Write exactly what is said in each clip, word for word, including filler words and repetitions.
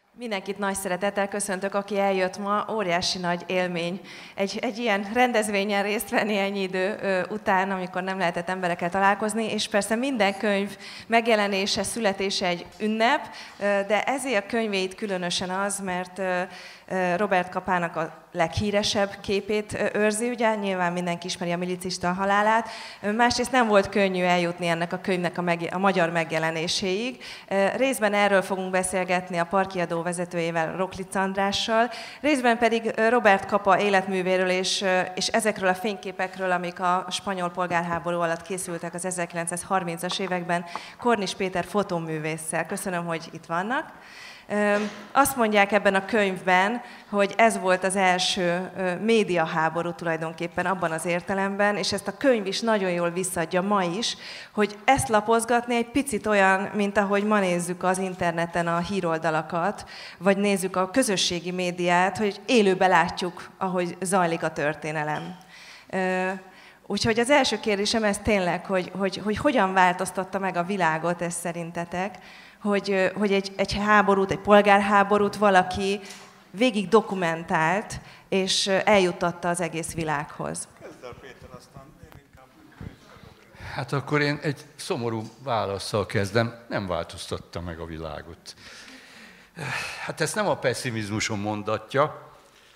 Mindenkit nagy szeretettel köszöntök, aki eljött ma, óriási nagy élmény. Egy, egy ilyen rendezvényen részt venni ennyi idő ö, után, amikor nem lehetett emberekkel találkozni, és persze minden könyv megjelenése, születése egy ünnep, ö, de ezért a könyvét különösen az, mert ö, Robert Capának a leghíresebb képét őrzi, ugye, nyilván mindenki ismeri a milicista halálát. Másrészt nem volt könnyű eljutni ennek a könyvnek a, meg, a magyar megjelenéséig. Részben erről fogunk beszélgetni a parkiadó vezetőjével, Roklic Andrással, részben pedig Robert Capa életművéről és, és ezekről a fényképekről, amik a spanyol polgárháború alatt készültek az ezerkilencszázharmincas években Kornis Péter fotóművésszel. Köszönöm, hogy itt vannak. Azt mondják ebben a könyvben, hogy ez volt az első médiaháború tulajdonképpen abban az értelemben, és ezt a könyv is nagyon jól visszaadja ma is, hogy ezt lapozgatni egy picit olyan, mint ahogy ma nézzük az interneten a híroldalakat, vagy nézzük a közösségi médiát, hogy élőben látjuk, ahogy zajlik a történelem. Úgyhogy az első kérdésem ez tényleg, hogy, hogy, hogy hogyan változtatta meg a világot ez szerintetek, hogy, hogy egy, egy háborút, egy polgárháborút valaki végig dokumentált, és eljuttatta az egész világhoz. Kezd el, Péter, aztán én inkább... Hát akkor én egy szomorú válasszal kezdem, nem változtatta meg a világot. Hát ezt nem a pesszimizmusom mondatja,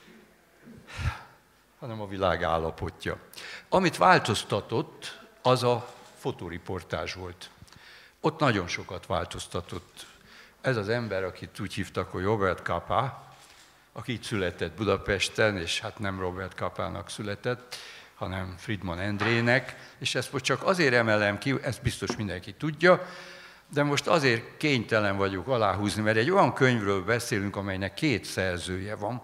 hanem a világ állapotja. Amit változtatott, az a fotóriportázs volt. Ott nagyon sokat változtatott. Ez az ember, akit úgy hívtak, hogy Robert Capa, aki itt született Budapesten, és hát nem Robert Capának született, hanem Friedman Endrének, és ezt most csak azért emelem ki, ezt biztos mindenki tudja, de most azért kénytelen vagyok aláhúzni, mert egy olyan könyvről beszélünk, amelynek két szerzője van.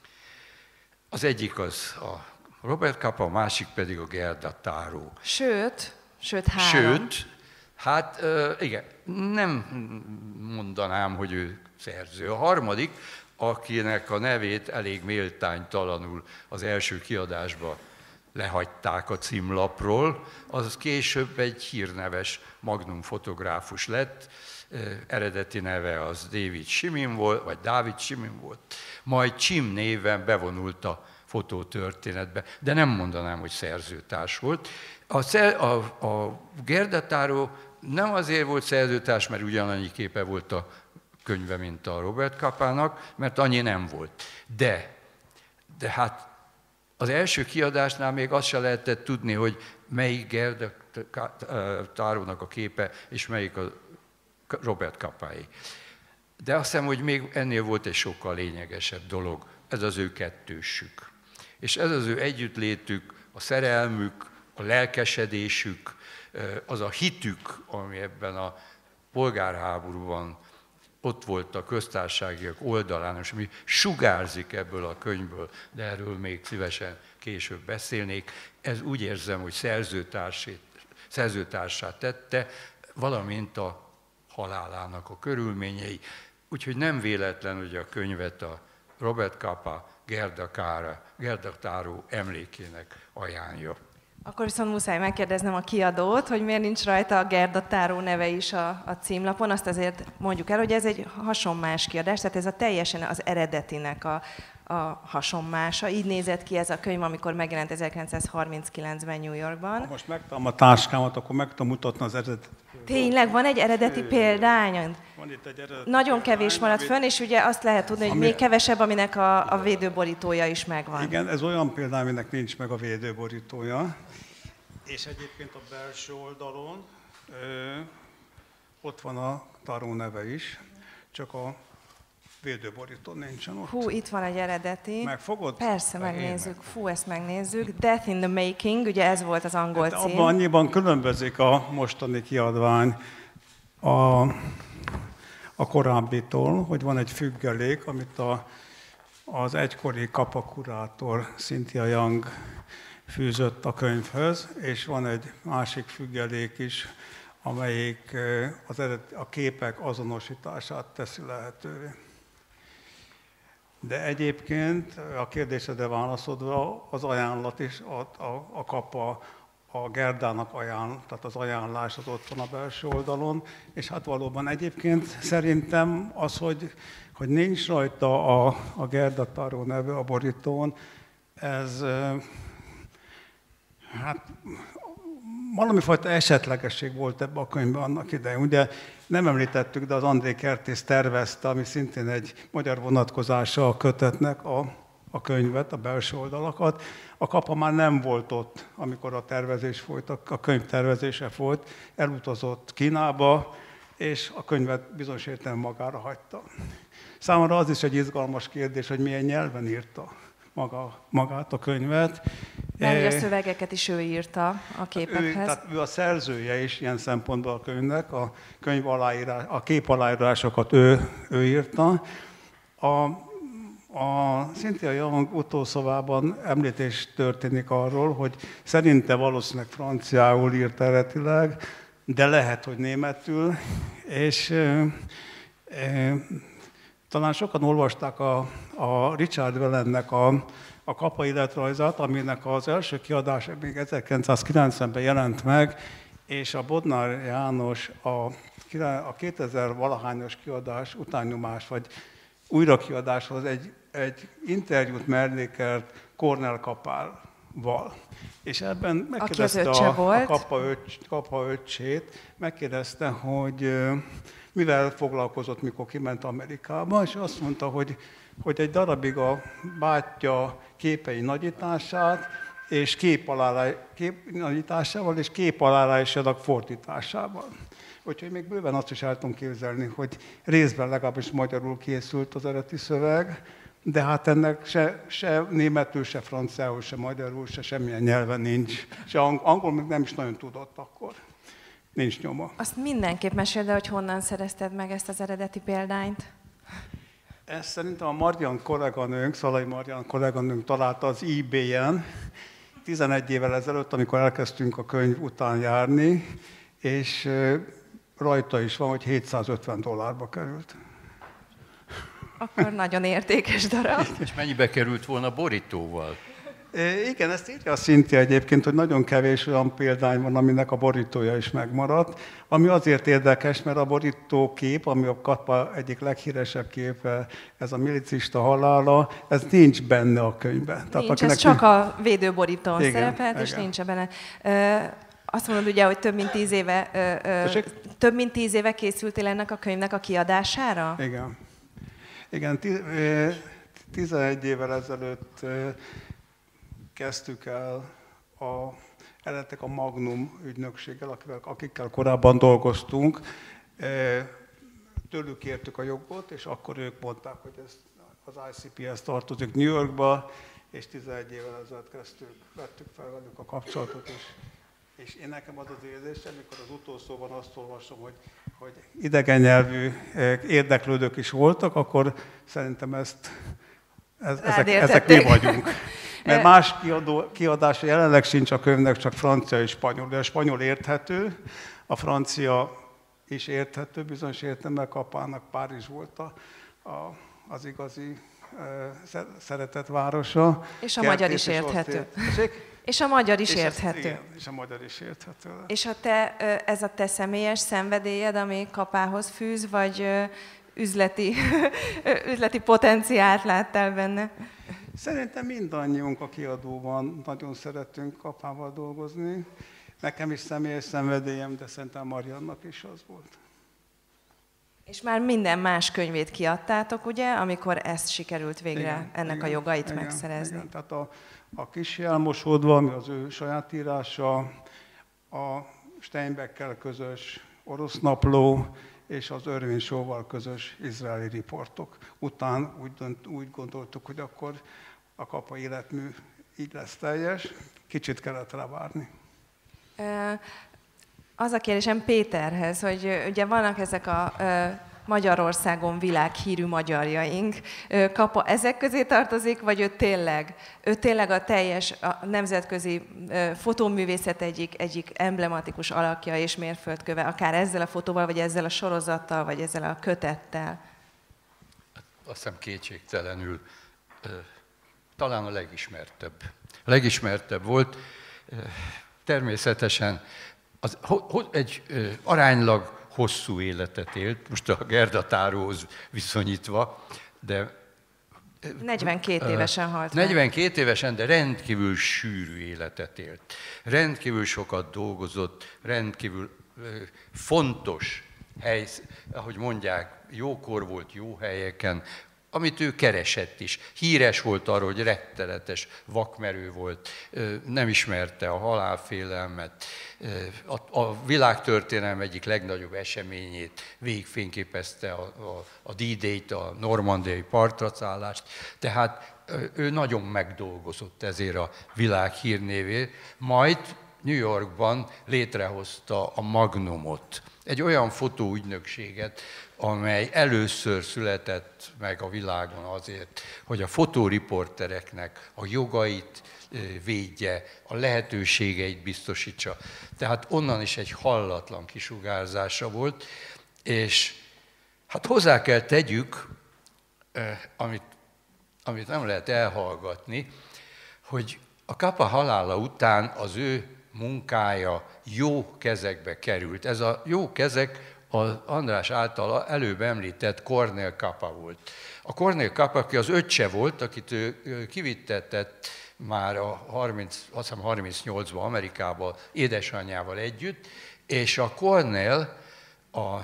Az egyik az a Robert Capa, a másik pedig a Gerda Táró. Sőt, sőt három. Sőt, hát igen, nem mondanám, hogy ő szerző. A harmadik, akinek a nevét elég méltánytalanul az első kiadásba lehagyták a címlapról, az később egy hírneves magnum fotográfus lett, eredeti neve az David Simin volt, vagy Dávid Simin volt, majd Csim néven bevonult a fotótörténetbe, de nem mondanám, hogy szerzőtárs volt. A, a, a Gerda Táró nem azért volt szerzőtárs, mert ugyanannyi képe volt a könyve, mint a Robert Capának, mert annyi nem volt. De, de hát az első kiadásnál még azt se lehetett tudni, hogy melyik Gerda Tárónak a képe, és melyik a Robert Capáé. De azt hiszem, hogy még ennél volt egy sokkal lényegesebb dolog, ez az ő kettősük. És ez az ő együttlétük, a szerelmük, a lelkesedésük, az a hitük, ami ebben a polgárháborúban ott volt a köztársaságiak oldalán, és ami sugárzik ebből a könyvből, de erről még szívesen később beszélnék. Ez úgy érzem, hogy szerzőtársát tette, valamint a halálának a körülményei. Úgyhogy nem véletlen, hogy a könyvet a Robert Capa Gerda, Kára, Gerda Táró emlékének ajánlja. Akkor viszont muszáj megkérdeznem a kiadót, hogy miért nincs rajta a Gerda Táró neve is a, a címlapon. Azt azért mondjuk el, hogy ez egy hasonmás kiadás, tehát ez a teljesen az eredetinek a, a hasonmása. Így nézett ki ez a könyv, amikor megjelent ezerkilencszázharminckilencben New Yorkban. Ha most megtalálom a táskámat, akkor meg tudom mutatni az eredeti. Tényleg, van egy eredeti példány? Van itt egy eredeti Nagyon példány, kevés maradt amit... fönn, és ugye azt lehet tudni, hogy ami... még kevesebb, aminek a, a védőborítója is megvan. Igen, ez olyan példány, aminek nincs meg a védőborítója. És egyébként a belső oldalon ö, ott van a Táró neve is, csak a védőborító nincsen ott. Hú, itt van egy eredeti. Megfogod? Persze, megnézzük. Fú, ezt megnézzük. Death in the Making, ugye ez volt az angol hát cím. abban annyiban különbözik a mostani kiadvány a, a korábbitól, hogy van egy függelék, amit a, az egykori Capa kurátor Cynthia Young fűzött a könyvhöz, és van egy másik függelék is, amelyik az eredet, a képek azonosítását teszi lehetővé. De egyébként a kérdésedre válaszodva az ajánlat is, a, a, a Capa a Gerdának ajánl, tehát az ajánlás az ott van a belső oldalon, és hát valóban egyébként szerintem az, hogy, hogy nincs rajta a, a Gerda Taro neve a borítón, ez hát valami fajta esetlegesség volt ebben a könyvben annak idején. Ugye nem említettük, de az André Kertész tervezte, ami szintén egy magyar vonatkozása a kötetnek, a, a könyvet, a belső oldalakat. A Kapa már nem volt ott, amikor a tervezés folyt, a könyv tervezése folyt, elutazott Kínába, és a könyvet bizonyos értelemben magára hagyta. Számomra az is egy izgalmas kérdés, hogy milyen nyelven írta maga, magát a könyvet. Mert a szövegeket is ő írta a képekhez. Ő, tehát ő a szerzője is ilyen szempontból a könyvnek, a könyv aláírás, a kép aláírásokat ő, ő írta. A, a Cynthia Young utószavában említés történik arról, hogy szerinte valószínűleg franciául írt eredetileg, de lehet, hogy németül, és e, e, talán sokan olvasták a, a Richard Wellennek a a Kapa életrajzát, aminek az első kiadása még ezerkilencszázkilencvenben jelent meg, és a Bodnár János a, a kétezer-valahányas kiadás utánnyomás, vagy újrakiadáshoz egy, egy interjút mellékelt Kornél Kapával. És ebben megkérdezte a, a Kapa, öcs, Kapa öccsét, megkérdezte, hogy mivel foglalkozott, mikor kiment Amerikába, és azt mondta, hogy hogy egy darabig a bátyja képei nagyítását, és kép kép nagyításával, és kép aláírásának fordításával. Úgyhogy még bőven azt is el tudom képzelni, hogy részben legalábbis magyarul készült az eredeti szöveg, de hát ennek se, se németül, se franciául, se magyarul, se semmilyen nyelven nincs. Se angol még nem is nagyon tudott akkor. Nincs nyoma. Azt mindenképp meséld, de hogy honnan szerezted meg ezt az eredeti példányt? Ezt szerintem a Marian kolléganőnk, Szalai Marian kolléganőnk találta az eBay-en tizenegy évvel ezelőtt, amikor elkezdtünk a könyv után járni, és rajta is van, hogy hétszázötven dollárba került. Akkor nagyon értékes darab. És mennyibe került volna borítóval? Igen, ezt írja a Cynthia egyébként, hogy nagyon kevés olyan példány van, aminek a borítója is megmaradt. Ami azért érdekes, mert a borítókép, ami a Kapa egyik leghíresebb képe, ez a milicista halála, ez nincs benne a könyvben. Tehát nincs, ez csak a védőborítón igen, szerepelt, igen. És nincs benne. Azt mondod ugye, hogy több mint tíz éve, több mint tíz éve készültél ennek a könyvnek a kiadására? Igen. Igen, tizenegy évvel ezelőtt kezdtük el a, eredetileg a Magnum ügynökséggel, akikkel, akikkel korábban dolgoztunk. Tőlük kértük a jogot, és akkor ők mondták, hogy ez az I C P-hez tartozik New Yorkba, és tizenegy évvel ezelőtt kezdtük, vettük fel velük a kapcsolatot, és, és én nekem az az érzésem, amikor az utolsóban azt olvasom, hogy, hogy idegen nyelvű érdeklődők is voltak, akkor szerintem ezt, ez, ezek, ezek mi vagyunk. Mert más kiadó, kiadása jelenleg sincs a könyvnek, csak francia és spanyol. De a spanyol érthető, a francia is érthető, bizonyos értelemben Kapának Párizs volt a, a, az igazi e, szeretett városa. És a Kert magyar is érthető. És a magyar is és érthető. Ez, igen, és a magyar is érthető. És a te, ez a te személyes szenvedélyed, ami Kapához fűz, vagy üzleti, üzleti potenciált láttál benne? Szerintem mindannyiunk a kiadóban nagyon szeretünk Kapával dolgozni. Nekem is személyes szenvedélyem, de szerintem Mariannak is az volt. És már minden más könyvét kiadtátok, ugye, amikor ezt sikerült végre igen, ennek igen, a jogait igen, megszerezni? Igen, tehát a, a Kissé elmosódva, ami az ő saját írása, a Steinbeckkel közös orosz napló, és az Irving Shaw-val közös izraeli riportok után úgy, dönt, úgy gondoltuk, hogy akkor a Kapa életmű így lesz teljes, kicsit kellett rá várni. Az a kérdésem Péterhez, hogy ugye vannak ezek a Magyarországon világhírű magyarjaink. Kapa ezek közé tartozik, vagy ő tényleg, ő tényleg a teljes a nemzetközi fotóművészet egyik, egyik emblematikus alakja és mérföldköve, akár ezzel a fotóval, vagy ezzel a sorozattal, vagy ezzel a kötettel? Azt hiszem kétségtelenül talán a legismertebb. A legismertebb volt. természetesen az, egy aránylag hosszú életet élt, most a Gerda Táróhoz viszonyítva, de negyvenkét évesen halt meg. negyvenkét évesen, de rendkívül sűrű életet élt. Rendkívül sokat dolgozott, rendkívül fontos hely, ahogy mondják, jókor volt, jó helyeken, amit ő keresett is. Híres volt arról, hogy rettenetes vakmerő volt, nem ismerte a halálfélelmet, a, a világtörténelem egyik legnagyobb eseményét végigfényképezte a, a, a D-Day-t, a normandiai partracállást, tehát ő nagyon megdolgozott ezért a világ hírnévét, majd New Yorkban létrehozta a Magnumot, egy olyan fotóügynökséget, amely először született meg a világon azért, hogy a fotóriportereknek a jogait védje, a lehetőségeit biztosítsa. Tehát onnan is egy hallatlan kisugárzása volt, és hát hozzá kell tegyük, amit, amit nem lehet elhallgatni, hogy a Capa halála után az ő munkája jó kezekbe került. Ez a jó kezek az András által előbb említett Cornél Capa volt. A Cornél Capa, aki az öccse volt, akit ő kivittetett már a harminc, azt hiszem harmincnyolcban Amerikába édesanyjával együtt, és a Cornél a, a,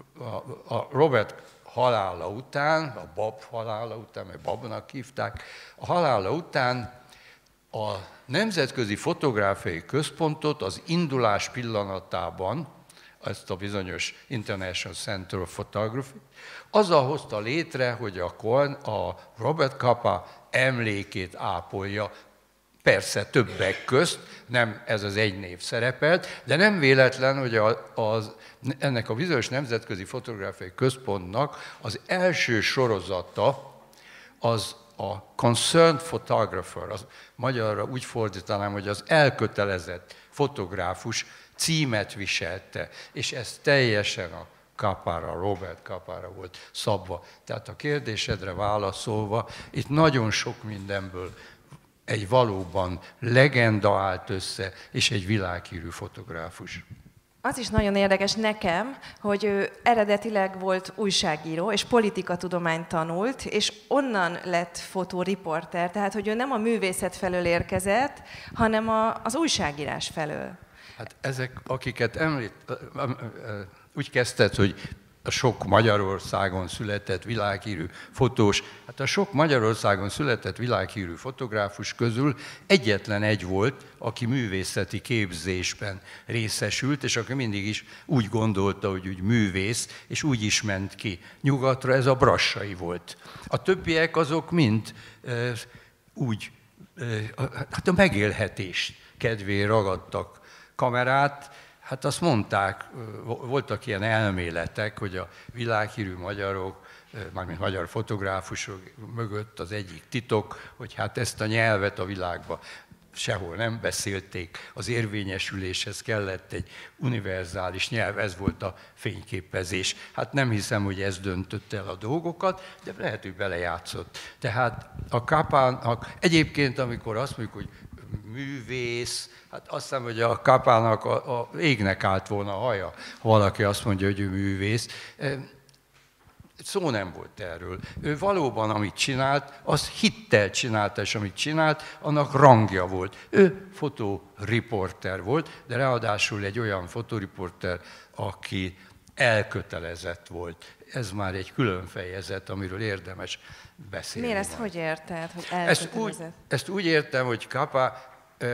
a Robert halála után, a Bob halála után, mert Babnak hívták, a halála után a Nemzetközi Fotográfiai Központot az indulás pillanatában, ezt a bizonyos International Center of Photography, azzal hozta létre, hogy a, Korn, a Robert Capa emlékét ápolja, persze többek közt, nem ez az egy név szerepelt, de nem véletlen, hogy a, az, ennek a bizonyos Nemzetközi Fotográfiai Központnak az első sorozata az a Concerned Photographer, az magyarra úgy fordítanám, hogy az elkötelezett fotográfus címet viselte, és ez teljesen a Capára, Robert Capára volt szabva. Tehát a kérdésedre válaszolva, itt nagyon sok mindenből egy valóban legenda állt össze, és egy világhírű fotográfus. Az is nagyon érdekes nekem, hogy ő eredetileg volt újságíró, és politikatudományt tanult, és onnan lett fotóriporter, tehát hogy ő nem a művészet felől érkezett, hanem a, az újságírás felől. Hát ezek, akiket említ, úgy kezdted, hogy a sok Magyarországon született világhírű fotós, hát a sok Magyarországon született világhírű fotográfus közül egyetlen egy volt, aki művészeti képzésben részesült, és aki mindig is úgy gondolta, hogy úgy művész, és úgy is ment ki nyugatra, ez a Brassai volt. A többiek azok mind e, úgy, e, hát a megélhetés kedvéért ragadtak kamerát. Hát azt mondták, voltak ilyen elméletek, hogy a világhírű magyarok, mármint magyar fotográfusok mögött az egyik titok, hogy hát ezt a nyelvet a világban sehol nem beszélték, az érvényesüléshez kellett egy univerzális nyelv, ez volt a fényképezés. Hát nem hiszem, hogy ez döntött el a dolgokat, de lehet, hogy belejátszott. Tehát a Capának, egyébként amikor azt mondjuk, hogy művész, hát azt hiszem, hogy a Capának a, a égnek állt volna a haja, ha valaki azt mondja, hogy ő művész. Szó nem volt erről. Ő valóban, amit csinált, az hittel csinálta, és amit csinált, annak rangja volt. Ő fotóriporter volt, de ráadásul egy olyan fotóriporter, aki elkötelezett volt. Ez már egy külön fejezet, amiről érdemes beszélni. Miért ezt majd. hogy érted, hogy ezt úgy, ezt úgy értem, hogy Capa,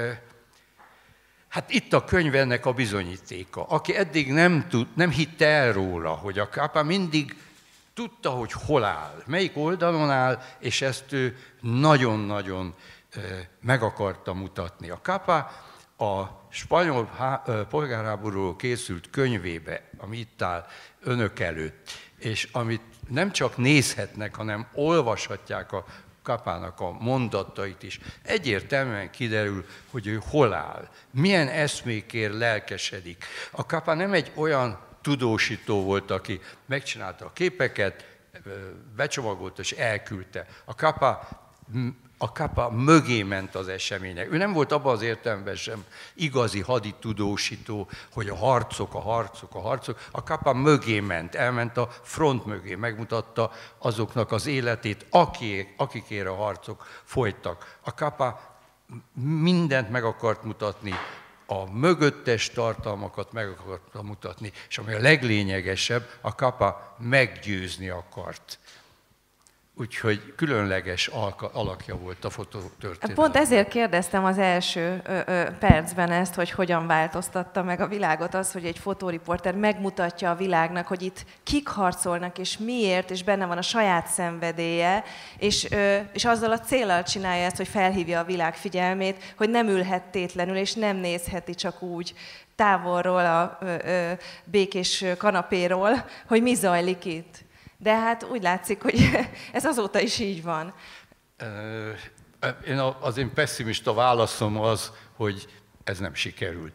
hát itt a könyv ennek a bizonyítéka. Aki eddig nem, tud, nem hitte el róla, hogy a Capa mindig tudta, hogy hol áll, melyik oldalon áll, és ezt ő nagyon-nagyon meg akarta mutatni. A Capa a spanyol polgárháborúról készült könyvébe, ami itt áll önök előtt, és amit nem csak nézhetnek, hanem olvashatják a Capának a mondatait is, egyértelműen kiderül, hogy ő hol áll, milyen eszmékért lelkesedik. A Capa nem egy olyan tudósító volt, aki megcsinálta a képeket, becsomagolta és elküldte. A Capa a Kappa mögé ment az események. Ő nem volt abban az értelemben sem igazi haditudósító, hogy a harcok, a harcok, a harcok. A Kappa mögé ment, elment a front mögé, megmutatta azoknak az életét, akik, akikért a harcok folytak. A Kappa mindent meg akart mutatni, a mögöttes tartalmakat meg akarta mutatni, és ami a leglényegesebb, a Kappa meggyőzni akart. Úgyhogy különleges alakja volt a fotótörténet. Pont ezért kérdeztem az első ö, ö, percben ezt, hogy hogyan változtatta meg a világot az, hogy egy fotóriporter megmutatja a világnak, hogy itt kik harcolnak, és miért, és benne van a saját szenvedélye, és, ö, és azzal a céllal csinálja ezt, hogy felhívja a világ figyelmét, hogy nem ülhet tétlenül, és nem nézheti csak úgy távolról a ö, ö, békés kanapéról, hogy mi zajlik itt. De hát úgy látszik, hogy ez azóta is így van. Én az én pessimista válaszom az, hogy ez nem sikerült.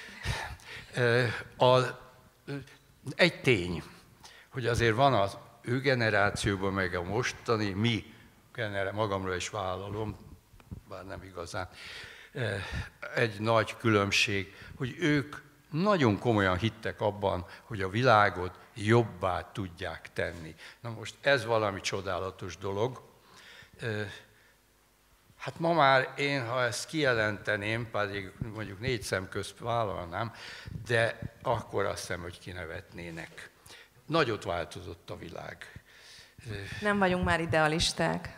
A, egy tény, hogy azért van az ő generációban, meg a mostani, mi magamra is vállalom, bár nem igazán, egy nagy különbség, hogy ők nagyon komolyan hittek abban, hogy a világot jobbá tudják tenni. Na most ez valami csodálatos dolog. Hát ma már én, ha ezt kijelenteném, pedig mondjuk négy szem közt vállalnám, de akkor azt hiszem, hogy kinevetnének. Nagyot változott a világ. Nem vagyunk már idealisták.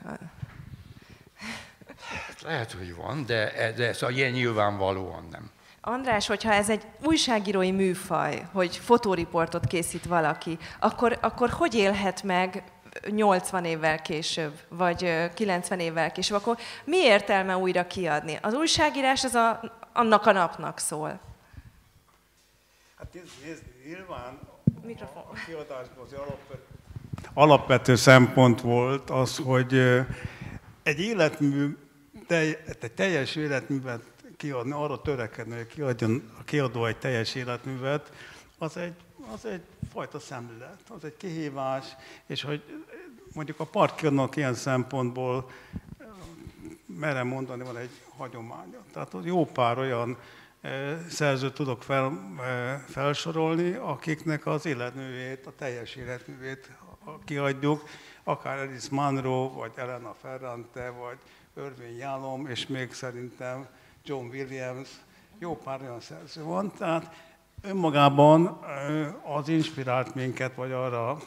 Lehet, hogy van, de, de ez ilyen nyilvánvalóan nem. András, hogyha ez egy újságírói műfaj, hogy fotóriportot készít valaki, akkor, akkor hogy élhet meg nyolcvan évvel később, vagy kilencven évvel később? Akkor mi értelme újra kiadni? Az újságírás az a, annak a napnak szól. Hát nézd, nyilván Mikrofon. a kiadásban az alapvető, alapvető szempont volt az, hogy egy életmű, egy teljes életművet kiadni, arra törekedni, hogy kiadjon a kiadó egy teljes életművet, az egy, az egy fajta szemlélet, az egy kihívás, és hogy mondjuk a partkiadónak ilyen szempontból merem mondani, van egy hagyománya. Tehát jó pár olyan szerzőt tudok fel, felsorolni, akiknek az életművét, a teljes életművét kiadjuk, akár Alice Munro, vagy Elena Ferrante, vagy Irving Yalom, és még szerintem John Williams, jó pár olyan szerző van, tehát önmagában az inspirált minket, vagy arra,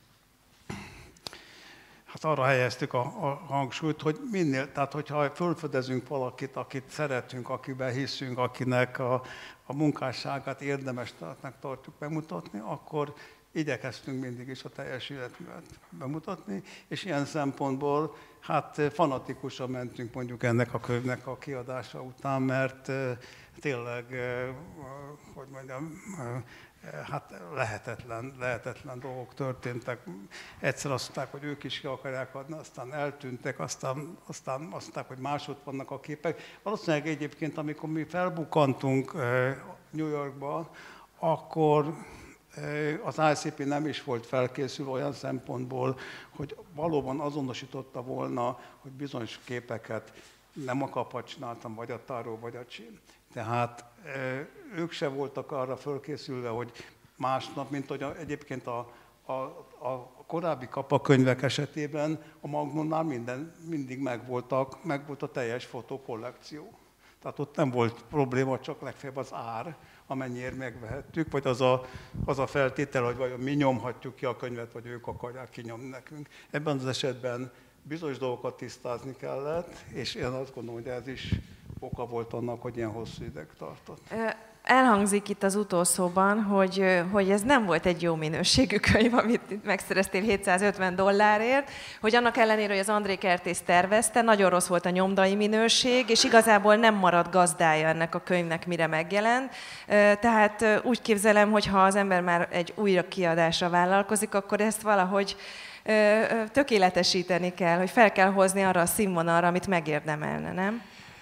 hát arra helyeztük a, a hangsúlyt, hogy minél, tehát hogyha fölfedezünk valakit, akit szeretünk, akiben hiszünk, akinek a, a munkásságát érdemesnek tartjuk bemutatni, akkor igyekeztünk mindig is a teljes életművet bemutatni, és ilyen szempontból hát fanatikusan mentünk mondjuk ennek a könyvnek a kiadása után, mert tényleg, hogy mondjam, hát lehetetlen, lehetetlen dolgok történtek. Egyszer azt mondták, hogy ők is ki akarják adni, aztán eltűntek, aztán, aztán azt mondták, hogy máshogy vannak a képek. Valószínűleg egyébként, amikor mi felbukkantunk New Yorkba, akkor az I C P nem is volt felkészülve olyan szempontból, hogy valóban azonosította volna, hogy bizonyos képeket nem a Kappa csináltam, vagy a Táró, vagy a Csin. Tehát ők se voltak arra felkészülve, hogy másnap, mint hogy egyébként a, a, a korábbi Kappa könyvek esetében a Magnumnál minden, mindig megvoltak, megvolt a teljes fotókollekció. Tehát ott nem volt probléma, csak legfeljebb az ár, amennyiért megvehettük, vagy az a, az a feltétel, hogy vajon mi nyomhatjuk ki a könyvet, vagy ők akarják kinyomni nekünk. Ebben az esetben bizonyos dolgokat tisztázni kellett, és én azt gondolom, hogy ez is oka volt annak, hogy ilyen hosszú ideig tartott. Elhangzik itt az utószóban, hogy, hogy ez nem volt egy jó minőségű könyv, amit megszereztél hétszázötven dollárért, hogy annak ellenére, hogy az André Kertész tervezte, nagyon rossz volt a nyomdai minőség, és igazából nem maradt gazdája ennek a könyvnek, mire megjelent. Tehát úgy képzelem, hogy ha az ember már egy újra kiadásra vállalkozik, akkor ezt valahogy tökéletesíteni kell, hogy fel kell hozni arra a színvonalra, amit megérdemelne, nem?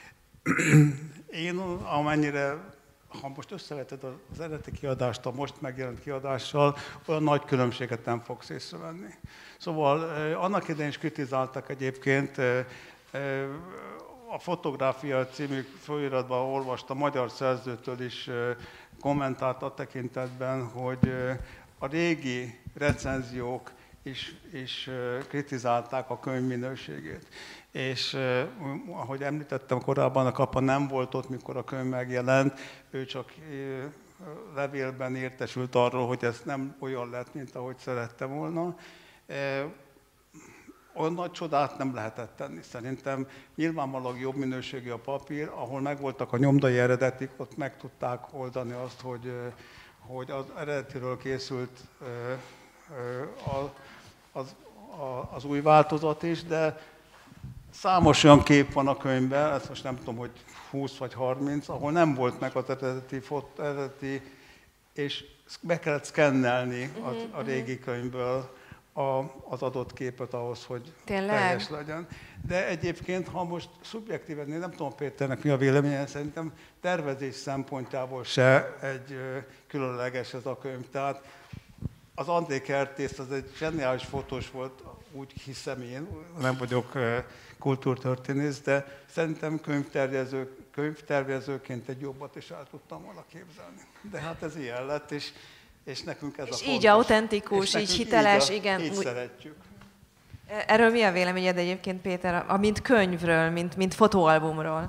Én amennyire, ha most összeveted az eredeti kiadást a most megjelent kiadással, olyan nagy különbséget nem fogsz észrevenni. Szóval annak idején is kritizáltak egyébként A Fotográfia című folyóiratban olvastam magyar szerzőtől is kommentált a tekintetben, hogy a régi recenziók is, is kritizálták a könyv minőségét. És ahogy említettem korábban, a Kapa nem volt ott, mikor a könyv megjelent, ő csak levélben értesült arról, hogy ez nem olyan lett, mint ahogy szerette volna. Olyan nagy csodát nem lehetett tenni. Szerintem nyilvánvalóan jobb minőségű a papír, ahol megvoltak a nyomdai eredetik, ott meg tudták oldani azt, hogy, hogy az eredetiről készült az, az új változat is, de számos olyan kép van a könyvben, ezt most nem tudom, hogy húsz vagy harminc, ahol nem volt meg az eredeti, fot, eredeti és be kellett szkennelni az, a régi könyvből a, az adott képet ahhoz, hogy Tényleg? teljes legyen. De egyébként, ha most szubjektíven, én nem tudom Péternek mi a véleménye, szerintem tervezés szempontjából se egy különleges ez a könyv. Tehát az André Kertész az egy zseniális fotós volt, úgy hiszem én, nem vagyok kultúrtörténész, de szerintem könyvtervező, könyvtervezőként egy jobbat is el tudtam volna képzelni. De hát ez ilyen lett, és, és nekünk ez és a fontos. így autentikus, így hiteles, így a, igen. Így úgy... szeretjük. Erről mi a véleményed egyébként, Péter, mint könyvről, mint, mint fotóalbumról?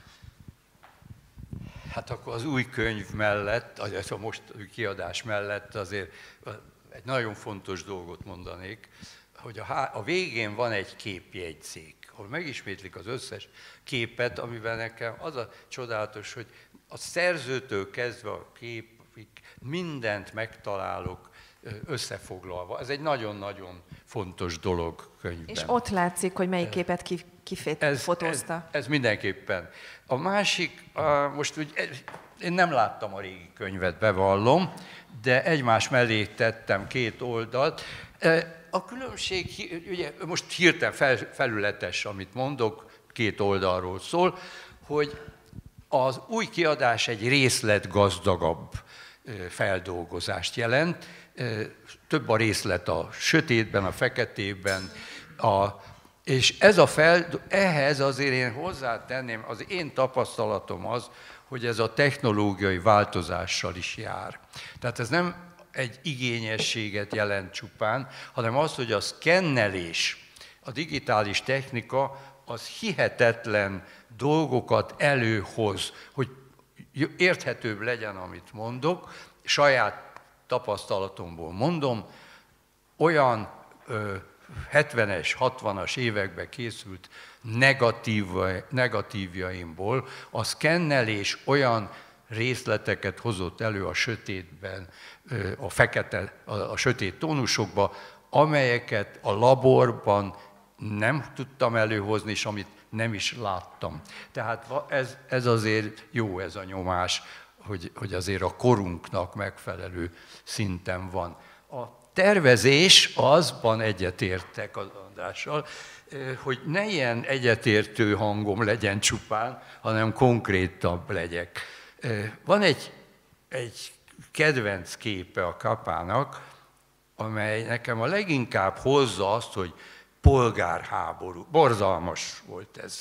Hát akkor az új könyv mellett, a most kiadás mellett azért egy nagyon fontos dolgot mondanék, hogy a, há- a végén van egy képjegyzék, ahol megismétlik az összes képet, amiben nekem az a csodálatos, hogy a szerzőtől kezdve a képig mindent megtalálok összefoglalva. Ez egy nagyon-nagyon fontos dolog könyvben. És ott látszik, hogy melyik képet ki, kifét ez, fotózta. Ez, ez mindenképpen. A másik, a, most úgy, én nem láttam a régi könyvet, bevallom, de egymás mellé tettem két oldalt. A különbség, ugye most hirtelen fel, felületes, amit mondok, két oldalról szól, hogy az új kiadás egy részletgazdagabb feldolgozást jelent. Több a részlet a sötétben, a feketében, a, és ez a fel, ehhez azért én hozzátenném, az én tapasztalatom az, hogy ez a technológiai változással is jár. Tehát ez nem egy igényességet jelent csupán, hanem az, hogy a szkennelés, a digitális technika az hihetetlen dolgokat előhoz, hogy érthetőbb legyen, amit mondok, saját tapasztalatomból mondom, olyan ö, hetvenes, hatvanas években készült negatív, negatívjaimból a szkennelés olyan részleteket hozott elő a sötétben, a fekete, a, a sötét tónusokba, amelyeket a laborban nem tudtam előhozni, és amit nem is láttam. Tehát ez, ez azért jó, ez a nyomás, hogy, hogy azért a korunknak megfelelő szinten van. A tervezés, azban egyetértek az Andrással, hogy ne ilyen egyetértő hangom legyen csupán, hanem konkrétabb legyek. Van egy, egy kedvenc képe a Kapának, amely nekem a leginkább hozza azt, hogy polgárháború, borzalmas volt ez,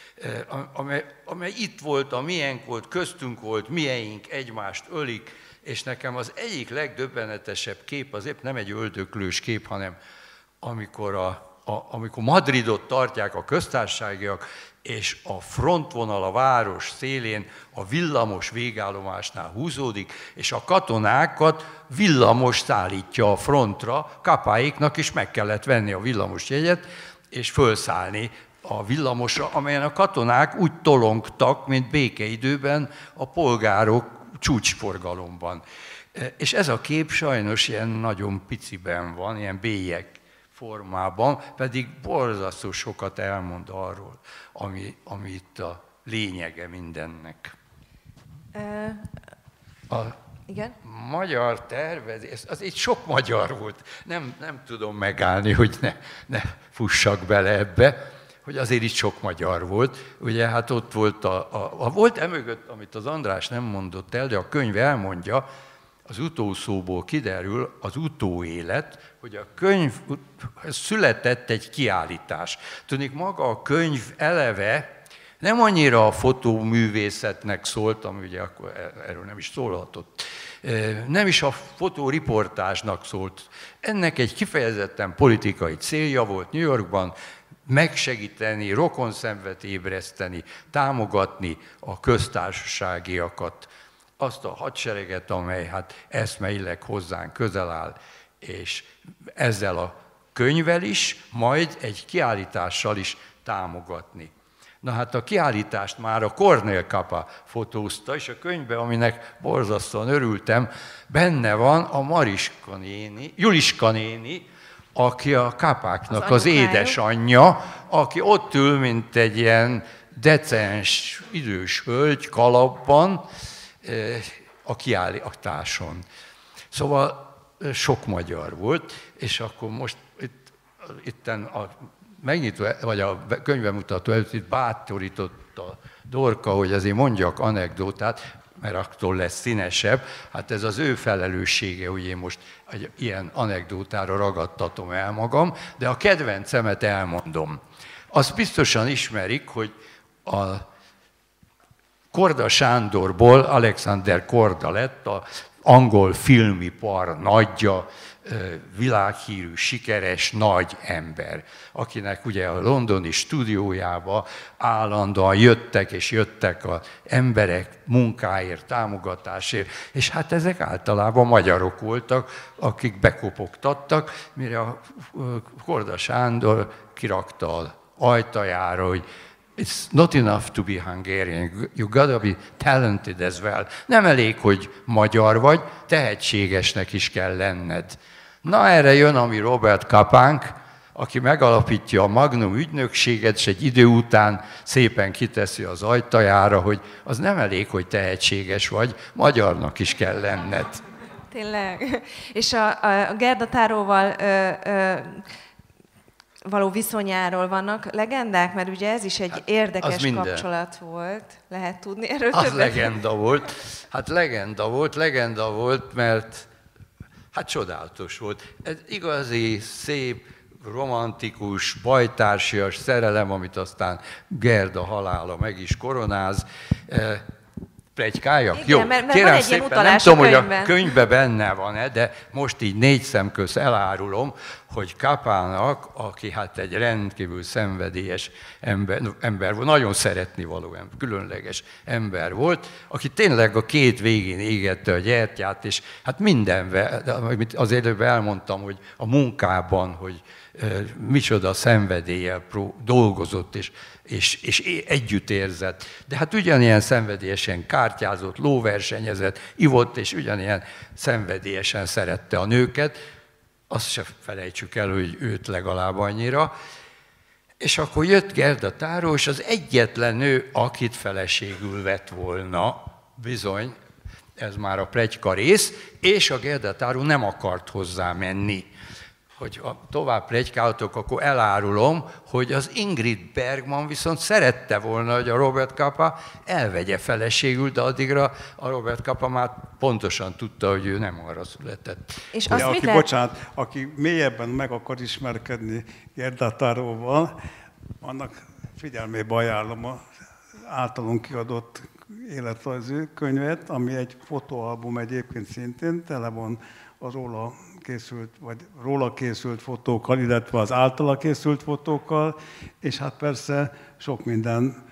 amely, amely itt volt, a miénk volt, köztünk volt, mieink egymást ölik, és nekem az egyik legdöbbenetesebb kép, az épp nem egy öldöklős kép, hanem amikor, a, a, amikor Madridot tartják a köztársaságiak, és a frontvonal a város szélén a villamos végállomásnál húzódik, és a katonákat villamos szállítja a frontra, Kapáiknak is meg kellett venni a villamos jegyet, és fölszállni a villamosra, amelyen a katonák úgy tolongtak, mint békeidőben a polgárok csúcsforgalomban. És ez a kép sajnos ilyen nagyon piciben van, ilyen bélyeg formában, pedig borzasztó sokat elmond arról, ami, ami itt a lényege mindennek. A Igen? magyar tervezés, az egy sok magyar volt, nem, nem tudom megállni, hogy ne, ne fussak bele ebbe, hogy azért is sok magyar volt. Ugye hát ott volt, a, a, a volt emögött, amit az András nem mondott el, de a könyv elmondja, az utószóból kiderül az utóélet, hogy a könyv született egy kiállítás. Tudnék, maga a könyv eleve nem annyira a fotóművészetnek szólt, ami ugye akkor erről nem is szólhatott, nem is a fotóriportázsnak szólt. Ennek egy kifejezetten politikai célja volt New Yorkban, megsegíteni, rokonszenvet ébreszteni, támogatni a köztársaságiakat, azt a hadsereget, amely hát eszmeileg hozzánk közel áll, és ezzel a könyvvel is, majd egy kiállítással is támogatni. Na hát a kiállítást már a Cornél Capa fotózta, és a könyvben, aminek borzasztóan örültem, benne van a Mariska néni, Juliska néni, aki a Capáknak az, az édesanyja, aki ott ül, mint egy ilyen decens, idős hölgy kalapban a kiállításon. Szóval sok magyar volt, és akkor most itt, itten a megnyitó, vagy a könyvemutató előtt itt bátorított a Dorka, hogy azért mondjak anekdótát, mert attól lesz színesebb. Hát ez az ő felelőssége, hogy én most egy ilyen anekdótára ragadtatom el magam, de a kedvencemet elmondom. Azt biztosan ismerik, hogy a Korda Sándorból Alexander Korda lett, az angol filmipar nagyja, világhírű, sikeres, nagy ember, akinek ugye a londoni stúdiójába állandóan jöttek és jöttek az emberek munkáért, támogatásért, és hát ezek általában magyarok voltak, akik bekopogtattak, mire a Korda Sándor kirakta az ajtajára, hogy it's not enough to be Hungarian, you gotta be talented as well. Nem elég, hogy magyar vagy, tehetségesnek is kell lenned. Na erre jön a mi Robert Capánk, aki megalapítja a Magnum ügynökséget, és egy idő után szépen kiteszi az ajtajára, hogy az nem elég, hogy tehetséges vagy, magyarnak is kell lenned. Tényleg. És a, a Gerda Táróval ö, ö, való viszonyáról vannak legendák, mert ugye ez is egy hát érdekes kapcsolat volt, lehet tudni erről Az többet? legenda volt. Hát legenda volt, legenda volt, mert hát csodálatos volt. Ez igazi, szép, romantikus, bajtársias szerelem, amit aztán Gerda halála meg is koronáz. Pletykáljak? Igen, Jó, mert, mert kérem van egy szépen, nem tudom, hogy a könyvben benne van-e, de most így négy szem közt elárulom, hogy Capának, aki hát egy rendkívül szenvedélyes ember, ember volt, nagyon szeretni való ember, különleges ember volt, aki tényleg a két végén égette a gyertyát, és hát mindenben, amit az előbb elmondtam, hogy a munkában, hogy micsoda szenvedéllyel dolgozott, és, és, és együtt érzett. De hát ugyanilyen szenvedélyesen kártyázott, lóversenyezett, ivott, és ugyanilyen szenvedélyesen szerette a nőket. Azt se felejtsük el, hogy őt legalább annyira. És akkor jött Gerda Táró, és az egyetlen nő, akit feleségül vett volna, bizony, ez már a pletyka rész, és a Gerda Táró nem akart hozzá menni. Hogy tovább pletykáltok, akkor elárulom, hogy az Ingrid Bergman viszont szerette volna, hogy a Robert Capa elvegye feleségül, de addigra a Robert Capa már pontosan tudta, hogy ő nem arra született. És azt aki, lehet... bocsánat, aki mélyebben meg akar ismerkedni Gerda Táróval, annak figyelmébe ajánlom az általunk kiadott életrajzi könyvet, ami egy fotóalbum egyébként szintén, tele van az róla készült, vagy róla készült fotókkal, illetve az általa készült fotókkal, és hát persze sok minden,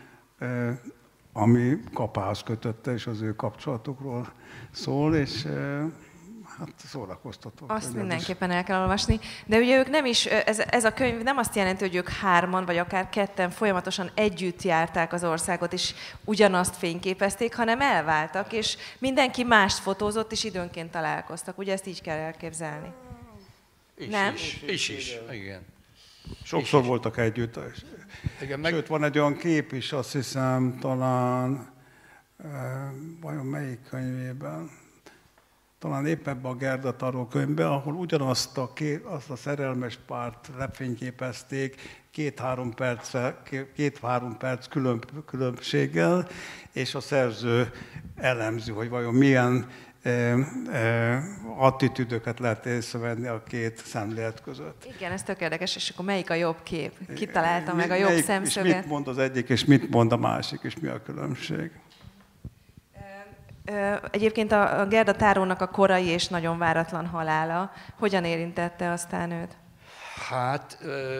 ami Capához kötötte, és az ő kapcsolatokról szól, és hát szórakoztató. Azt mindenképpen el kell olvasni. De ugye ők nem is, ez, ez a könyv nem azt jelenti, hogy ők hárman, vagy akár ketten folyamatosan együtt járták az országot, és ugyanazt fényképezték, hanem elváltak, és mindenki mást fotózott, és időnként találkoztak. Ugye ezt így kell elképzelni? Is, nem? Is, is, is. Igen. Sokszor is, voltak is. együtt. Igen, meg... Sőt, van egy olyan kép is, azt hiszem, talán, eh, vajon melyik könyvében, talán épp ebben a Gerda Táró könyvben, ahol ugyanazt a, két, azt a szerelmes párt lefényképezték két-három perce, két-három perc külön, különbséggel, és a szerző elemzi, hogy vajon milyen attitűdöket lehet észrevenni a két szemlélet között. Igen, ez tök érdekes, és akkor melyik a jobb kép? Ki találta meg a jobb melyik, szemszöget? És mit mond az egyik, és mit mond a másik, és mi a különbség? Egyébként a Gerda Tárónak a korai és nagyon váratlan halála hogyan érintette aztán őt? Hát,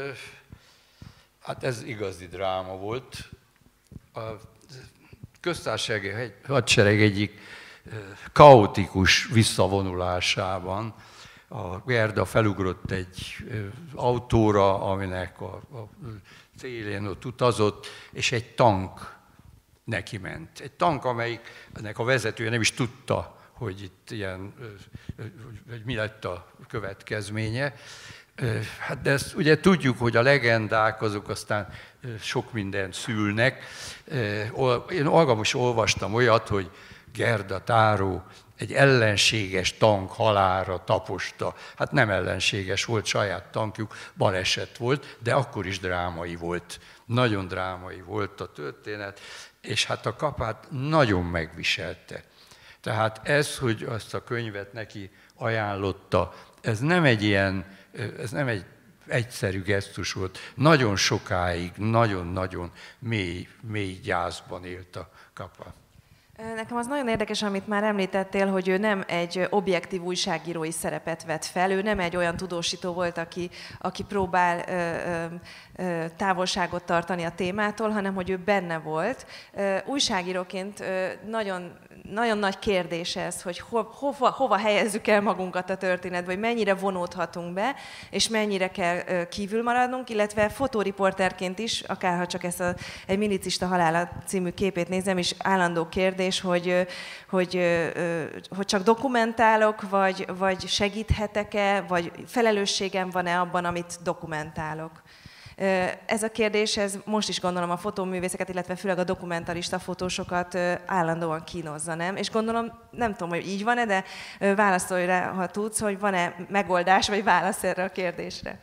hát ez igazi dráma volt. A köztársasági hadsereg egyik kaotikus visszavonulásában a Gerda felugrott egy autóra, aminek a, a célén ott utazott, és egy tank neki ment. Egy tank, amelyiknek a vezetője nem is tudta, hogy itt ilyen, hogy mi lett a következménye. Hát de ezt ugye tudjuk, hogy a legendák azok aztán sok mindent szülnek. Én magam is olvastam olyat, hogy Gerda Táró egy ellenséges tank halálra taposta. Hát nem ellenséges volt, saját tankjuk, baleset volt, de akkor is drámai volt. Nagyon drámai volt a történet, és hát a Kapát nagyon megviselte. Tehát ez, hogy azt a könyvet neki ajánlotta, ez nem egy ilyen, ez nem egy egyszerű gesztus volt. Nagyon sokáig, nagyon-nagyon mély, mély gyászban élt a Kapa. Nekem az nagyon érdekes, amit már említettél, hogy ő nem egy objektív újságírói szerepet vett fel, ő nem egy olyan tudósító volt, aki, aki próbál ö, ö, távolságot tartani a témától, hanem hogy ő benne volt. Ö, újságíróként ö, nagyon, nagyon nagy kérdés ez, hogy ho, hova, hova helyezzük el magunkat a történetbe, hogy mennyire vonódhatunk be, és mennyire kell ö, kívül maradnunk, illetve fotóriporterként is, akárha csak ezt a, egy milicista halála című képét nézem, és állandó kérdés, Hogy, hogy, hogy csak dokumentálok, vagy, vagy segíthetek-e, vagy felelősségem van-e abban, amit dokumentálok. Ez a kérdés, ez most is gondolom a fotóművészeket, illetve főleg a dokumentarista fotósokat állandóan kínozza, nem? És gondolom, nem tudom, hogy így van-e, de válaszolj rá, ha tudsz, hogy van-e megoldás, vagy válasz erre a kérdésre.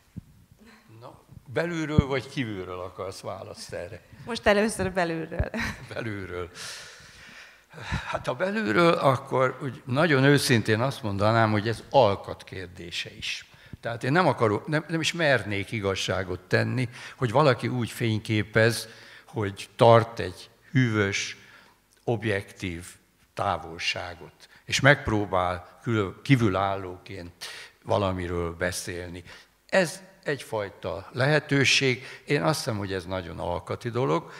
Na, belülről vagy kívülről akarsz választ erre? Most először belülről. Belülről. Hát ha belülről, akkor úgy nagyon őszintén azt mondanám, hogy ez alkat kérdése is. Tehát én nem akarok, nem, nem is mernék igazságot tenni, hogy valaki úgy fényképez, hogy tart egy hűvös, objektív távolságot, és megpróbál kívülállóként valamiről beszélni. Ez egyfajta lehetőség. Én azt hiszem, hogy ez nagyon alkati dolog.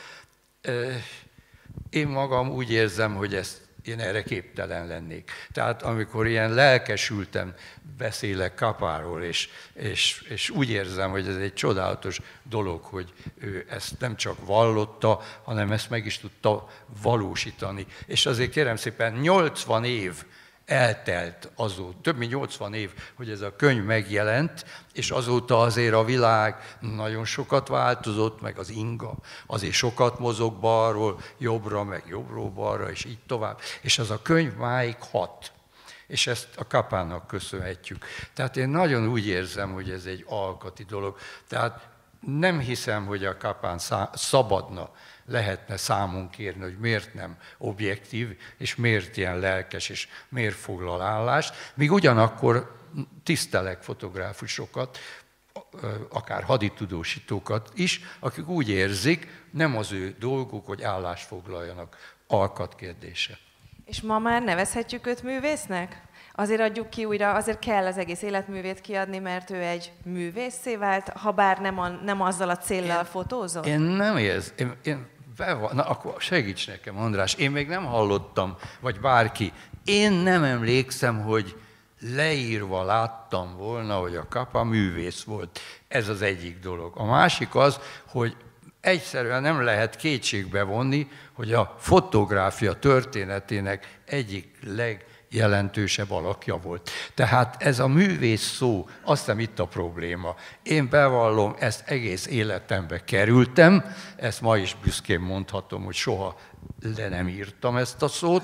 Én magam úgy érzem, hogy ezt, én erre képtelen lennék. Tehát amikor ilyen lelkesültem beszélek Kapáról, és, és, és úgy érzem, hogy ez egy csodálatos dolog, hogy ő ezt nem csak vallotta, hanem ezt meg is tudta valósítani. És azért kérem szépen, nyolcvan év eltelt azóta, több mint nyolcvan év, hogy ez a könyv megjelent, és azóta azért a világ nagyon sokat változott, meg az inga, azért sokat mozog balról, jobbra, meg jobbról balra, és így tovább. És az a könyv máig hat. És ezt a Kapának köszönhetjük. Tehát én nagyon úgy érzem, hogy ez egy alkati dolog. Tehát nem hiszem, hogy a Kapán szabadna, lehetne számon kérni, hogy miért nem objektív, és miért ilyen lelkes, és miért foglal állást, míg ugyanakkor tisztelek fotográfusokat, akár haditudósítókat is, akik úgy érzik, nem az ő dolguk, hogy állást foglaljanak, alkat kérdése. És ma már nevezhetjük őt művésznek? Azért adjuk ki újra, azért kell az egész életművét kiadni, mert ő egy művészé vált, ha bár nem, a, nem azzal a céllal én, fotózott? Én nem érzem. Én, én Na, akkor segíts nekem, András. Én még nem hallottam, vagy bárki. Én nem emlékszem, hogy leírva láttam volna, hogy a Kapa művész volt. Ez az egyik dolog. A másik az, hogy egyszerűen nem lehet kétségbe vonni, hogy a fotográfia történetének egyik legjelentősebb alakja volt. Tehát ez a művész szó, azt hiszem itt a probléma. Én bevallom, ezt egész életembe kerültem, ezt ma is büszkén mondhatom, hogy soha le nem írtam ezt a szót,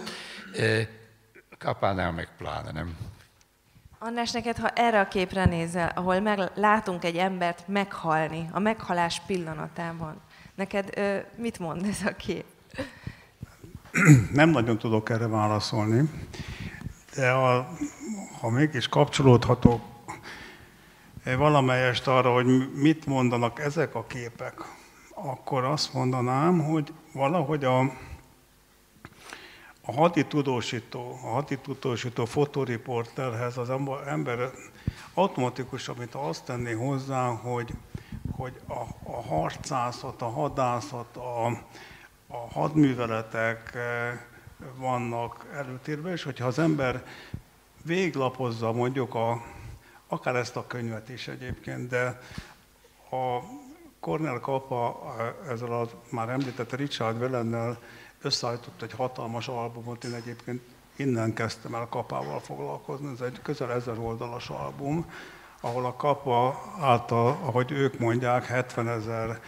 Kapánál meg pláne nem. András, neked, ha erre a képre nézel, ahol meg, látunk egy embert meghalni, a meghalás pillanatában, neked ö, mit mond ez a kép? Nem nagyon tudok erre válaszolni. de a, ha mégis kapcsolódhatok valamelyest arra, hogy mit mondanak ezek a képek, akkor azt mondanám, hogy valahogy a, a haditudósító, a haditudósító fotoriporterhez az ember automatikusan, amit azt tenné hozzá, hogy, hogy a, a harcászat, a hadászat, a, a hadműveletek vannak előtérben, és hogyha az ember véglapozza mondjuk a, akár ezt a könyvet is egyébként, de a Cornell Kappa ezzel a már említett Richard Wellennel összeállított egy hatalmas albumot, én egyébként innen kezdtem el a Kappával foglalkozni, ez egy közel ezer oldalas album, ahol a Kappa által, ahogy ők mondják, hetvenezer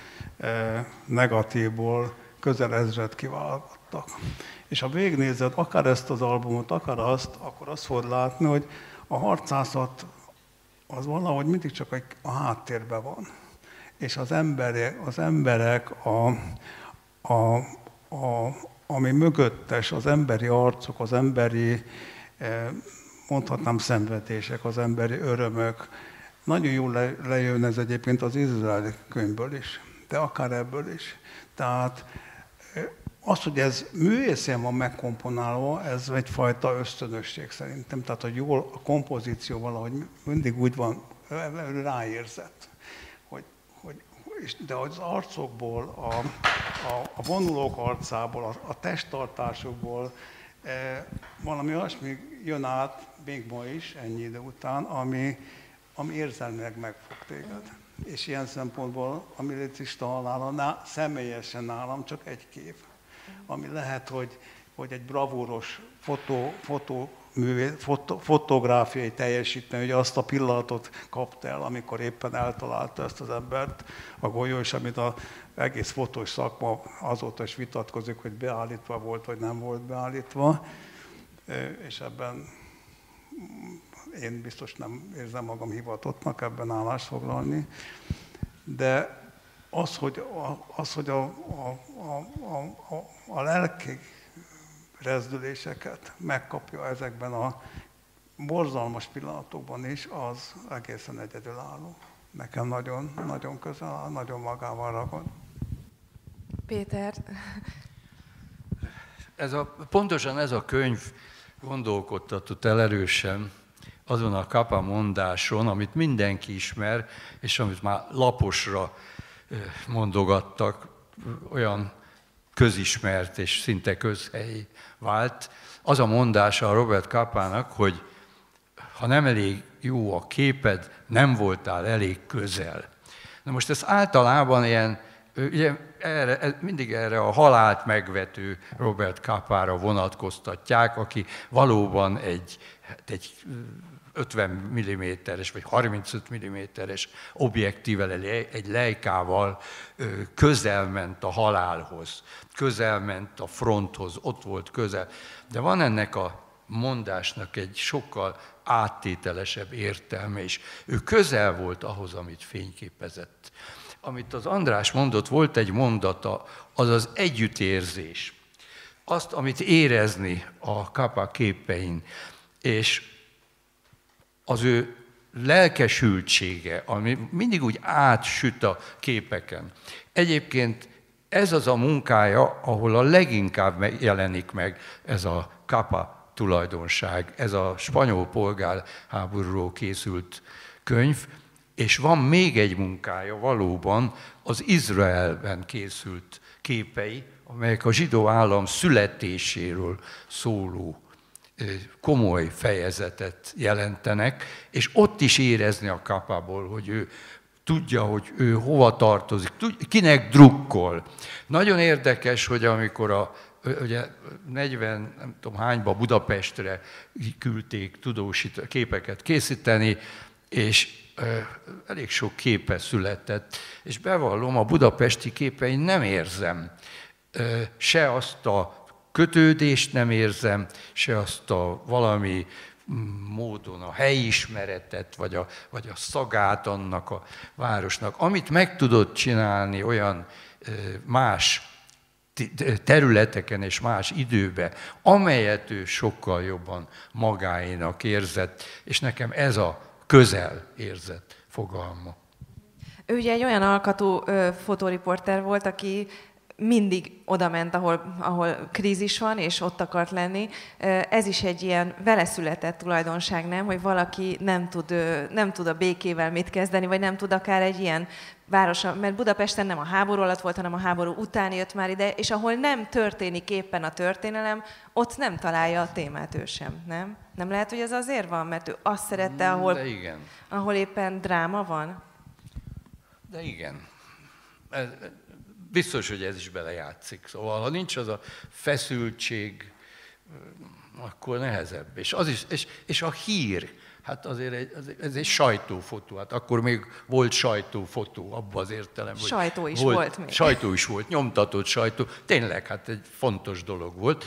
negatívból közel ezret kiválasztottak. És ha végignézed akár ezt az albumot, akár azt, akkor azt fogod látni, hogy a harcászat az valahogy mindig csak a háttérben van. És az emberek, az emberek a, a, a, ami mögöttes, az emberi arcok, az emberi, mondhatnám szenvedések, az emberi örömök, nagyon jól le, lejön ez egyébként az izraeli könyvből is, de akár ebből is. Tehát az, hogy ez művészien van megkomponálva, ez egyfajta ösztönösség szerintem. Tehát, hogy jól a kompozíció valahogy mindig úgy van, ráérzett. Hogy, hogy, de az arcokból, a, a, a vonulók arcából, a, a testtartásokból e, valami olyasmi jön át, még ma is, ennyi idő után, ami, ami érzelmileg megfog téged. És ilyen szempontból a milicista halála ná, személyesen nálam csak egy kép. Ami lehet, hogy, hogy egy bravúros fotó, fotó, művé, fotó, fotográfiai teljesítmény, hogy azt a pillanatot kapta el, amikor éppen eltalálta ezt az embert a golyó, és amit az egész fotós szakma azóta is vitatkozik, hogy beállítva volt, vagy nem volt beállítva, és ebben én biztos nem érzem magam hivatottnak ebben állást foglalni, de az, hogy a, az, hogy a, a, a, a, a lelki rezdüléseket megkapja ezekben a borzalmas pillanatokban is, az egészen egyedülálló. Nekem nagyon, nagyon közel, nagyon magával ragad. Péter. Ez a, pontosan ez a könyv gondolkodtatott el erősen azon a Kappa mondáson, amit mindenki ismer, és amit már laposra mondogattak, olyan közismert és szinte közhelyi vált. Az a mondása a Robert Kappának, hogy ha nem elég jó a képed, nem voltál elég közel. Na most ezt általában ilyen, ugye erre, mindig erre a halált megvető Robert Kappára vonatkoztatják, aki valóban egy, egy ötven milliméteres vagy harmincöt milliméteres objektívvel, egy Leicával közelment a halálhoz, közelment a fronthoz, ott volt közel. De van ennek a mondásnak egy sokkal áttételesebb értelme is. Ő közel volt ahhoz, amit fényképezett. Amit az András mondott, volt egy mondata, az az együttérzés. Azt, amit érezni a Kappa képein, és az ő lelkesültsége, ami mindig úgy átsüt a képeken. Egyébként ez az a munkája, ahol a leginkább jelenik meg ez a Kappa tulajdonság, ez a spanyol polgárháborúról készült könyv, és van még egy munkája valóban, az Izraelben készült képei, amelyek a zsidó állam születéséről szóló komoly fejezetet jelentenek, és ott is érezni a Kappából, hogy ő tudja, hogy ő hova tartozik, kinek drukkol. Nagyon érdekes, hogy amikor a ugye negyven, nem tudom hányba Budapestre küldték tudósít képeket készíteni, és elég sok képe született, és bevallom, a budapesti képein nem érzem se azt a kötődést nem érzem, se azt a valami módon a helyismeretet, vagy a, vagy a szagát annak a városnak. Amit meg tudott csinálni olyan más területeken és más időben, amelyet ő sokkal jobban magáénak érzett, és nekem ez a közel érzett fogalma. Ő ugye egy olyan alkatú ö, fotóriporter volt, aki mindig oda ment, ahol, ahol krízis van, és ott akart lenni. Ez is egy ilyen vele született tulajdonság, nem? Hogy valaki nem tud, nem tud a békével mit kezdeni, vagy nem tud akár egy ilyen városa, mert Budapesten nem a háború alatt volt, hanem a háború után jött már ide, és ahol nem történik éppen a történelem, ott nem találja a témát ő sem, nem? Nem lehet, hogy ez azért van, mert ő azt szerette, ahol, ahol éppen dráma van? De igen. Biztos, hogy ez is belejátszik. Szóval, ha nincs az a feszültség, akkor nehezebb. És, az is, és, és a hír, hát azért egy, az, ez egy sajtófotó. Hát akkor még volt sajtófotó, abban az értelemben. Sajtó is volt, volt még. Sajtó is volt, nyomtatott sajtó. Tényleg, hát egy fontos dolog volt.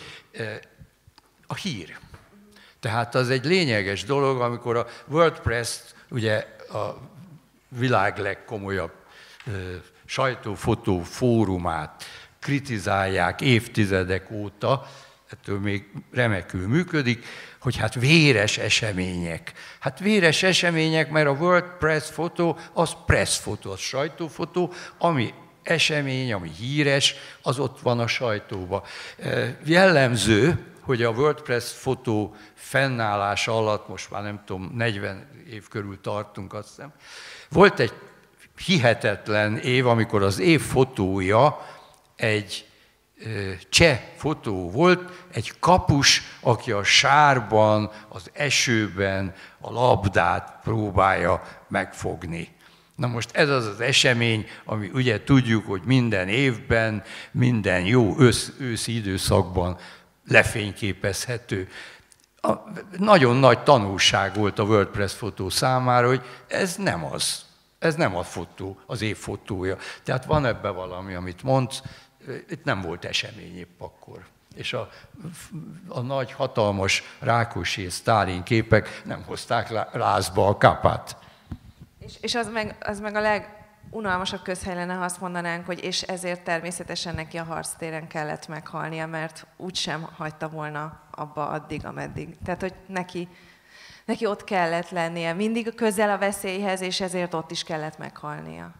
A hír. Tehát az egy lényeges dolog, amikor a WordPress-t, ugye a világ legkomolyabb sajtófotó fórumát kritizálják évtizedek óta, ettől még remekül működik, hogy hát véres események. Hát véres események, mert a WordPress fotó az press fotó, az sajtófotó, ami esemény, ami híres, az ott van a sajtóban. Jellemző, hogy a WordPress fotó fennállása alatt, most már nem tudom, negyven év körül tartunk, azt hiszem, volt egy hihetetlen év, amikor az év fotója egy cseh fotó volt, egy kapus, aki a sárban, az esőben a labdát próbálja megfogni. Na most ez az az esemény, ami ugye tudjuk, hogy minden évben, minden jó ősz, őszi időszakban lefényképezhető. A, nagyon nagy tanulság volt a WordPress fotó számára, hogy ez nem az. Ez nem a fotó, az év fotója. Tehát van ebben valami, amit mondsz, itt nem volt esemény épp akkor. És a, a nagy, hatalmas Rákosi és Sztálin képek nem hozták lázba a kapát. És, és az, meg, az meg a legunalmasabb közhely lenne, ha azt mondanánk, hogy és ezért természetesen neki a harctéren kellett meghalnia, mert úgysem hagyta volna abba addig, ameddig. Tehát, hogy neki... Neki ott kellett lennie, mindig közel a veszélyhez, és ezért ott is kellett meghalnia.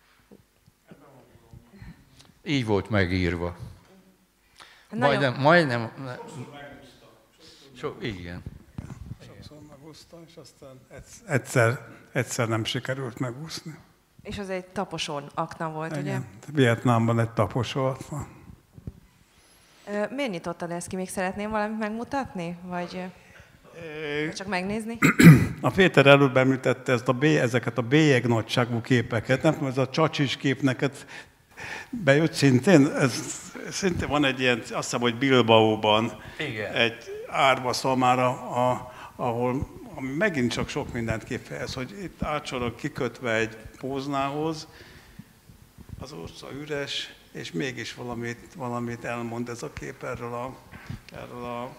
Így volt megírva. Nagyon... Majdnem, majdnem... So, igen. Sokszor megúszta, és aztán egyszer, egyszer nem sikerült megúszni. És az egy taposón akna volt, igen. Ugye? Vietnámban egy taposó van. Miért nyitottad ezt ki? Még szeretném valamit megmutatni? Vagy... Csak megnézni? A Péter előbb említette ezt a B, ezeket a bélyegnagyságú képeket, nem tudom, ez a csacsis kép neked bejött szintén? Ez, szintén van egy ilyen, azt hiszem, hogy Bilbaóban igen. Egy árva szamára, a, ahol ami megint csak sok mindent kifejez, hogy itt átsorog kikötve egy póznához, az utca üres, és mégis valamit, valamit elmond ez a kép erről a, erről a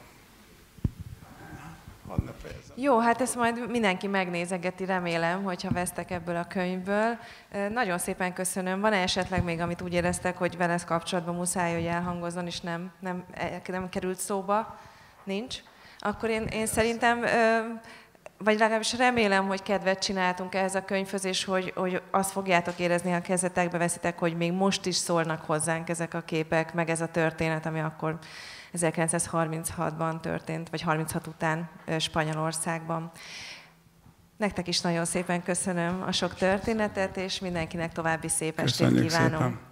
Jó, hát ezt majd mindenki megnézegeti, remélem, hogyha vesztek ebből a könyvből. Nagyon szépen köszönöm. Van-e esetleg még, amit úgy éreztek, hogy vele kapcsolatban muszáj, hogy elhangozzon, és nem, nem, nem került szóba? Nincs? Akkor én, én szerintem, vagy legalábbis remélem, hogy kedvet csináltunk ehhez a könyvhöz, és hogy, hogy azt fogjátok érezni, ha kezetekbe veszitek, hogy még most is szólnak hozzánk ezek a képek, meg ez a történet, ami akkor ezerkilencszázharminchatban történt, vagy harminchat után Spanyolországban. Nektek is nagyon szépen köszönöm a sok történetet, és mindenkinek további szép estét kívánok. Szépen.